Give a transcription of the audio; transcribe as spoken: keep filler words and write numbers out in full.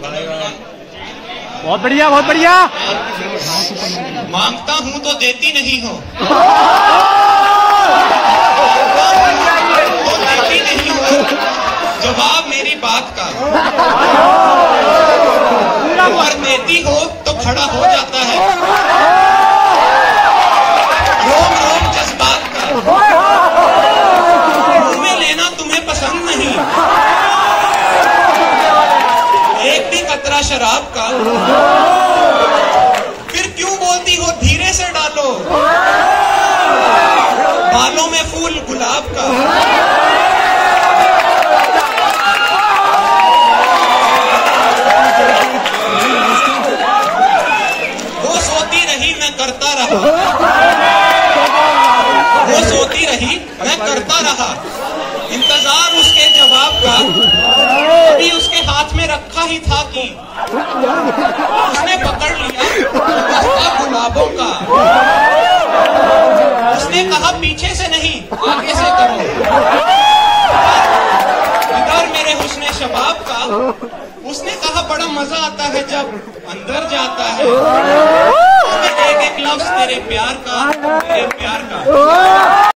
बहुत बढ़िया, बहुत बढ़िया। मांगता हूं तो देती नहीं हो, तो देती नहीं हो जवाब मेरी बात का, और देती हो तो खड़ा हो जाता है रोम रोम जज्बात का। मुंह में लेना तुम्हें पसंद नहीं, एक भी कतरा शराब का, फिर क्यों बोलती हो धीरे से डालो बालों में फूल गुलाब का। वो सोती रही मैं करता रहा, वो सोती रही मैं करता रहा, इंतजार उसके जवाब का अभी उसके हाथ में रखा ही था कि उसने पकड़ लिया गुलदस्ता गुलाबों का। उसने कहा पीछे से नहीं आगे से करो, इधर मेरे हुस्ने शबाब का। उसने कहा बड़ा मजा आता है जब अंदर जाता है, एक एक लफ्ज तेरे प्यार का, तेरे प्यार का।